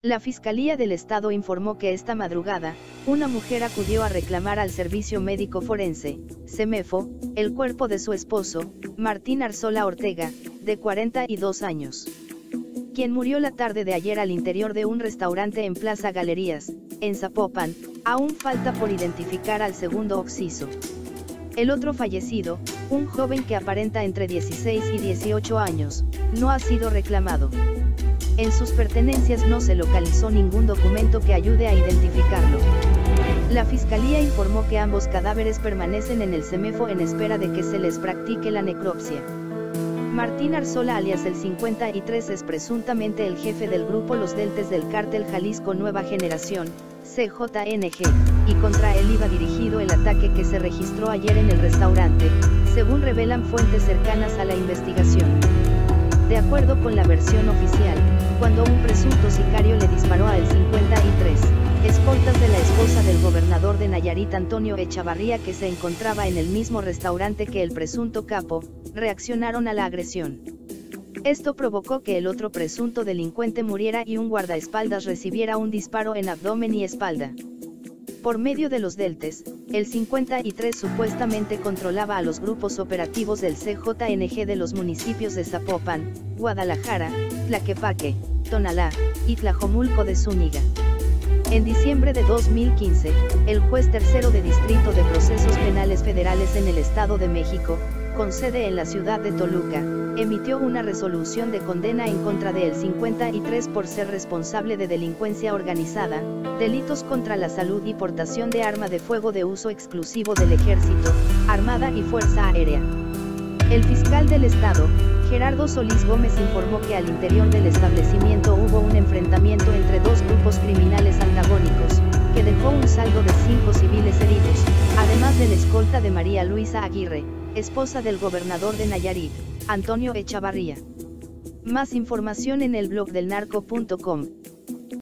La Fiscalía del Estado informó que esta madrugada, una mujer acudió a reclamar al Servicio Médico Forense, SEMEFO, el cuerpo de su esposo, Martín Arzola Ortega, de 42 años. Quien murió la tarde de ayer al interior de un restaurante en Plaza Galerías, en Zapopan. Aún falta por identificar al segundo occiso. El otro fallecido, un joven que aparenta entre 16 y 18 años, no ha sido reclamado. En sus pertenencias no se localizó ningún documento que ayude a identificarlo. La Fiscalía informó que ambos cadáveres permanecen en el SEMEFO en espera de que se les practique la necropsia. Martín Arzola alias el 53 es presuntamente el jefe del grupo Los Deltes del Cártel Jalisco Nueva Generación, CJNG, y contra él iba dirigido el ataque que se registró ayer en el restaurante, según revelan fuentes cercanas a la investigación. De acuerdo con la versión oficial, cuando un presunto sicario le disparó a el 53, escoltas de la esposa del gobernador de Nayarit Antonio Echavarría, que se encontraba en el mismo restaurante que el presunto capo, reaccionaron a la agresión. Esto provocó que el otro presunto delincuente muriera y un guardaespaldas recibiera un disparo en abdomen y espalda. Por medio de los Deltes, el 53 supuestamente controlaba a los grupos operativos del CJNG de los municipios de Zapopan, Guadalajara, Tlaquepaque, Tonalá, y Tlajomulco de Zúñiga. En diciembre de 2015, el juez tercero de Distrito de Procesos Penales Federales en el Estado de México, con sede en la ciudad de Toluca, emitió una resolución de condena en contra de El 53 por ser responsable de delincuencia organizada, delitos contra la salud y portación de arma de fuego de uso exclusivo del Ejército, Armada y Fuerza Aérea. El fiscal del Estado, Gerardo Solís Gómez, informó que al interior del establecimiento hubo un enfrentamiento entre dos grupos criminales antagónicos, que dejó un saldo de 5 civiles heridos, además de la escolta de María Luisa Aguirre, esposa del gobernador de Nayarit, Antonio Echavarría. Más información en el blog del narco.com.